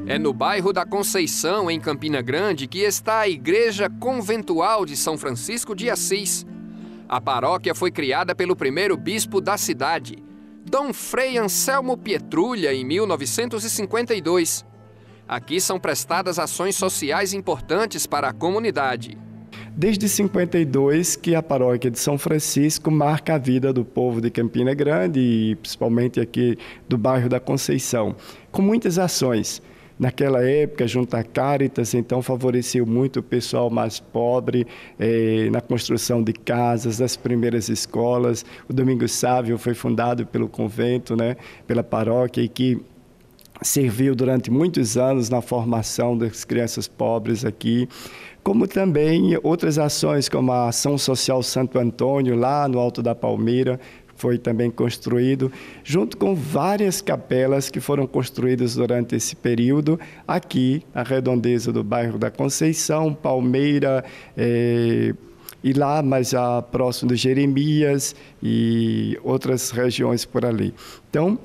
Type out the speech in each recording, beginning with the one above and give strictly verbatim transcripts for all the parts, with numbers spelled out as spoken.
É no bairro da Conceição, em Campina Grande, que está a Igreja Conventual de São Francisco de Assis. A paróquia foi criada pelo primeiro bispo da cidade, Dom Frei Anselmo Pietrulha, em mil novecentos e cinquenta e dois. Aqui são prestadas ações sociais importantes para a comunidade. Desde cinquenta e dois que a paróquia de São Francisco marca a vida do povo de Campina Grande e principalmente aqui do bairro da Conceição, com muitas ações. Naquela época, junto à Caritas, então favoreceu muito o pessoal mais pobre eh, na construção de casas, das primeiras escolas. O Domingos Sávio foi fundado pelo convento, né, pela paróquia, e que serviu durante muitos anos na formação das crianças pobres aqui, como também outras ações, como a Ação Social Santo Antônio, lá no Alto da Palmeira, foi também construído, junto com várias capelas que foram construídas durante esse período, aqui, na redondeza do bairro da Conceição, Palmeira, eh, e lá, mas já próximo de Jeremias e outras regiões por ali. Então,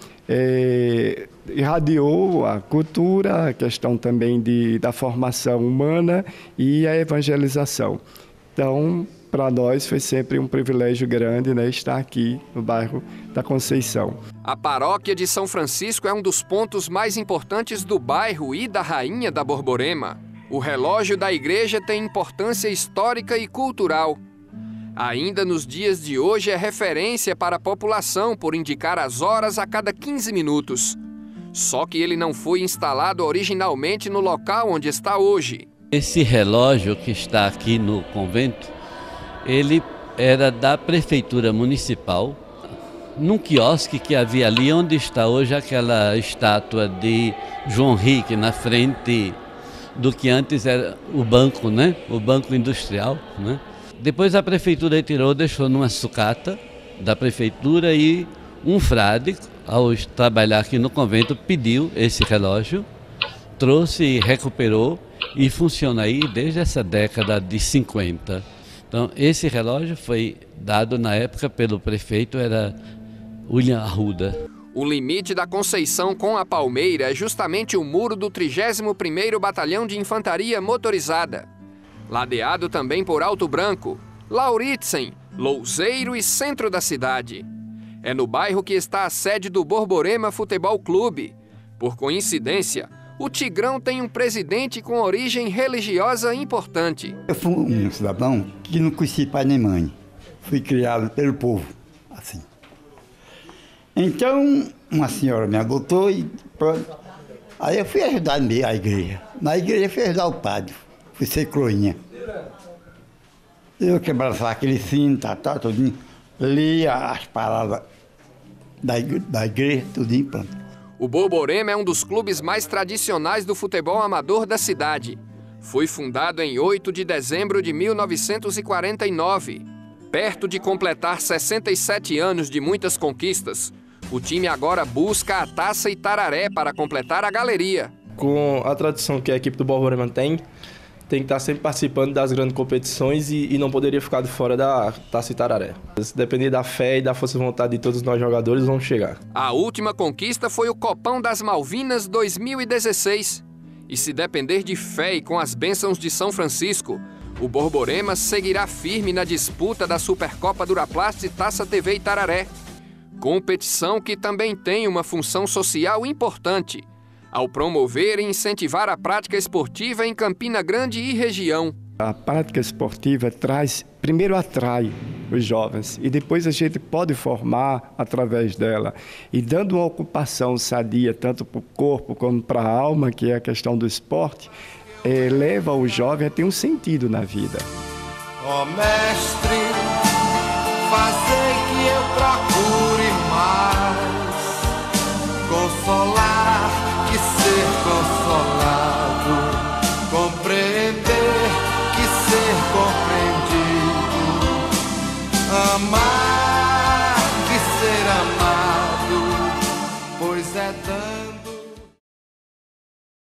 é, irradiou a cultura, a questão também de, da formação humana e a evangelização. Então, para nós foi sempre um privilégio grande, né, estar aqui no bairro da Conceição. A paróquia de São Francisco é um dos pontos mais importantes do bairro e da Rainha da Borborema. O relógio da igreja tem importância histórica e cultural. Ainda nos dias de hoje é referência para a população por indicar as horas a cada quinze minutos. Só que ele não foi instalado originalmente no local onde está hoje. Esse relógio que está aqui no convento, ele era da prefeitura municipal, num quiosque que havia ali onde está hoje aquela estátua de João Rick, na frente do que antes era o banco, né? O banco industrial, né? Depois a prefeitura retirou, deixou numa sucata da prefeitura e um frade, ao trabalhar aqui no convento, pediu esse relógio, trouxe e recuperou e funciona aí desde essa década de cinquenta. Então esse relógio foi dado na época pelo prefeito, era William Arruda. O limite da Conceição com a Palmeira é justamente o muro do trigésimo primeiro Batalhão de Infantaria Motorizada. Ladeado também por Alto Branco, Lauritzen, Louzeiro e centro da cidade. É no bairro que está a sede do Borborema Futebol Clube. Por coincidência, o Tigrão tem um presidente com origem religiosa importante. Eu fui um cidadão que não conhecia pai nem mãe. Fui criado pelo povo, assim. Então, uma senhora me adotou e pronto. Aí eu fui ajudar a igreja. Na igreja eu fui ajudar o padre. Fui ser croinha. Eu que abraçava aquele cinto, tá, tá, tudinho. Lia as palavras da igreja, da igreja tudinho, pronto. O Borborema é um dos clubes mais tradicionais do futebol amador da cidade. Foi fundado em oito de dezembro de mil novecentos e quarenta e nove. Perto de completar sessenta e sete anos de muitas conquistas, o time agora busca a Taça Itararé para completar a galeria. Com a tradição que a equipe do Borborema tem, tem que estar sempre participando das grandes competições e, e não poderia ficar de fora da Taça Itararé. Se depender da fé e da força de vontade de todos nós jogadores, vamos chegar. A última conquista foi o Copão das Malvinas dois mil e dezesseis. E se depender de fé e com as bênçãos de São Francisco, o Borborema seguirá firme na disputa da Supercopa Duraplast e Taça T V Itararé. Competição que também tem uma função social importante, ao promover e incentivar a prática esportiva em Campina Grande e região. A prática esportiva traz, primeiro atrai os jovens e depois a gente pode formar através dela. E dando uma ocupação sadia tanto para o corpo como para a alma, que é a questão do esporte, é, leva o jovem a ter um sentido na vida. Ó mestre, fazei que eu procure mais consolar que ser consolado.